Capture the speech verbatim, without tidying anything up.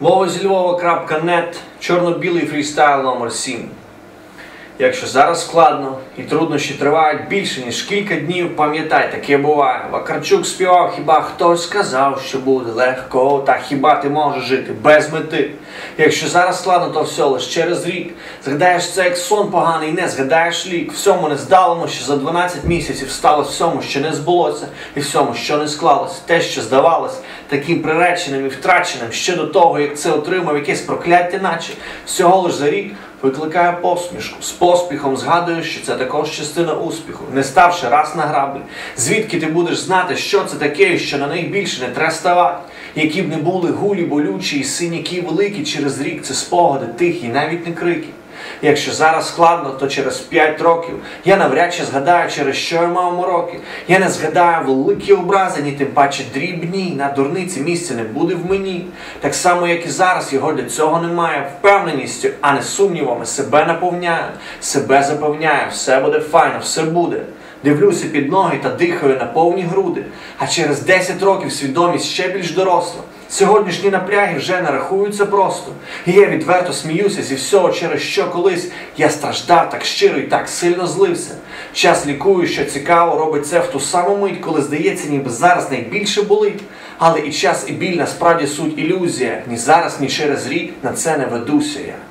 Вова зі Львова крапка нет, чорно-білий фрістайл номер сім. Якщо зараз складно і труднощі тривають більше, ніж кілька днів, пам'ятай, таке буває. Вакарчук співав, хіба хтось сказав, що буде легко, та хіба ти можеш жити без мети. Якщо зараз складно, то все лише через рік. Згадаєш це як сон поганий, не згадаєш лік. Всьому не здалому, що за дванадцять місяців сталося всьому, що не збулося, і всьому, що не склалося. Те, що здавалось таким приреченим і втраченим ще до того, як це отримав якесь прокляття, наче всього лиш за рік викликає посмішку. З поспіхом згадуєш, що це також частина успіху, не ставши раз на граблі. Звідки ти будеш знати, що це таке, що на них більше не треба ставати? Які б не були гулі болючі і синяки великі, через рік це спогади тихі, навіть не крики. Якщо зараз складно, то через п'ять років я навряд чи згадаю, через що я мав мороки. Я не згадаю великі образи, ні тим паче дрібні, на дурниці місця не буде в мені. Так само, як і зараз, його для цього немає. Впевненістю, а не сумнівами, себе наповняю, себе запевняю, все буде файно, все буде. Дивлюся під ноги та дихаю на повні груди, а через десять років свідомість ще більш доросла. Сьогоднішні напряги вже не рахуються просто. І я відверто сміюся зі всього, через що колись я страждав так щиро і так сильно злився. Час лікує, що цікаво, робить це в ту саму мить, коли здається, ніби зараз найбільше болить. Але і час, і біль насправді суть ілюзія. Ні зараз, ні через рік на це не ведуся я.